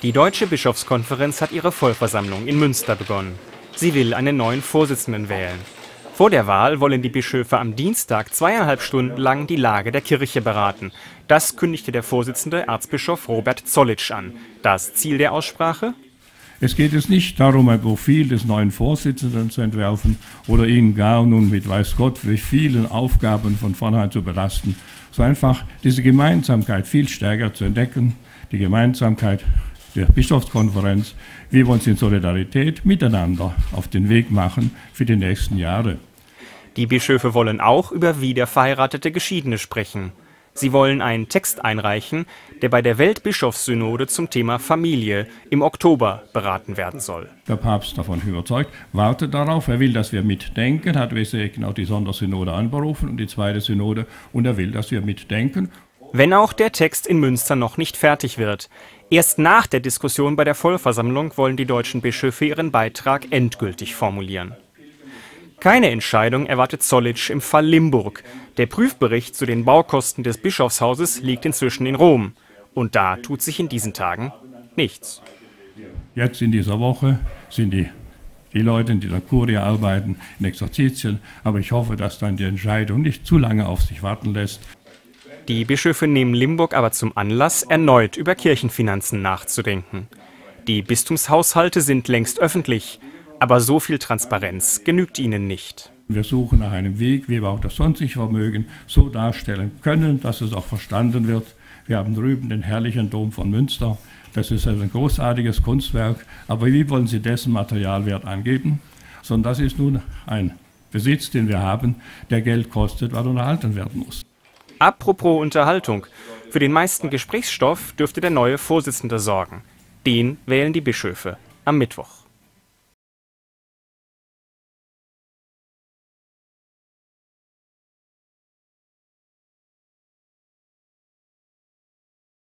Die Deutsche Bischofskonferenz hat ihre Vollversammlung in Münster begonnen. Sie will einen neuen Vorsitzenden wählen. Vor der Wahl wollen die Bischöfe am Dienstag 2,5 Stunden lang die Lage der Kirche beraten. Das kündigte der Vorsitzende Erzbischof Robert Zollitsch an. Das Ziel der Aussprache? Es geht jetzt nicht darum, ein Profil des neuen Vorsitzenden zu entwerfen oder ihn gar nun mit weiß Gott wie vielen Aufgaben von vornherein zu belasten, sondern einfach diese Gemeinsamkeit viel stärker zu entdecken, die Gemeinsamkeit der Bischofskonferenz, wie wir uns in Solidarität miteinander auf den Weg machen für die nächsten Jahre. Die Bischöfe wollen auch über wiederverheiratete Geschiedene sprechen. Sie wollen einen Text einreichen, der bei der Weltbischofssynode zum Thema Familie im Oktober beraten werden soll. Der Papst davon überzeugt, wartet darauf, er will, dass wir mitdenken, hat deswegen auch die Sondersynode anberufen und die zweite Synode, und er will, dass wir mitdenken. Wenn auch der Text in Münster noch nicht fertig wird. Erst nach der Diskussion bei der Vollversammlung wollen die deutschen Bischöfe ihren Beitrag endgültig formulieren. Keine Entscheidung erwartet Zollitsch im Fall Limburg. Der Prüfbericht zu den Baukosten des Bischofshauses liegt inzwischen in Rom. Und da tut sich in diesen Tagen nichts. Jetzt in dieser Woche sind die Leute, die in der Kurie arbeiten, in Exerzitien. Aber ich hoffe, dass dann die Entscheidung nicht zu lange auf sich warten lässt. Die Bischöfe nehmen Limburg aber zum Anlass, erneut über Kirchenfinanzen nachzudenken. Die Bistumshaushalte sind längst öffentlich, aber so viel Transparenz genügt ihnen nicht. Wir suchen nach einem Weg, wie wir auch das sonstige Vermögen so darstellen können, dass es auch verstanden wird. Wir haben drüben den herrlichen Dom von Münster. Das ist ein großartiges Kunstwerk, aber wie wollen Sie dessen Materialwert angeben? Sondern das ist nun ein Besitz, den wir haben, der Geld kostet, weil unterhalten werden muss. Apropos Unterhaltung. Für den meisten Gesprächsstoff dürfte der neue Vorsitzende sorgen. Den wählen die Bischöfe am Mittwoch.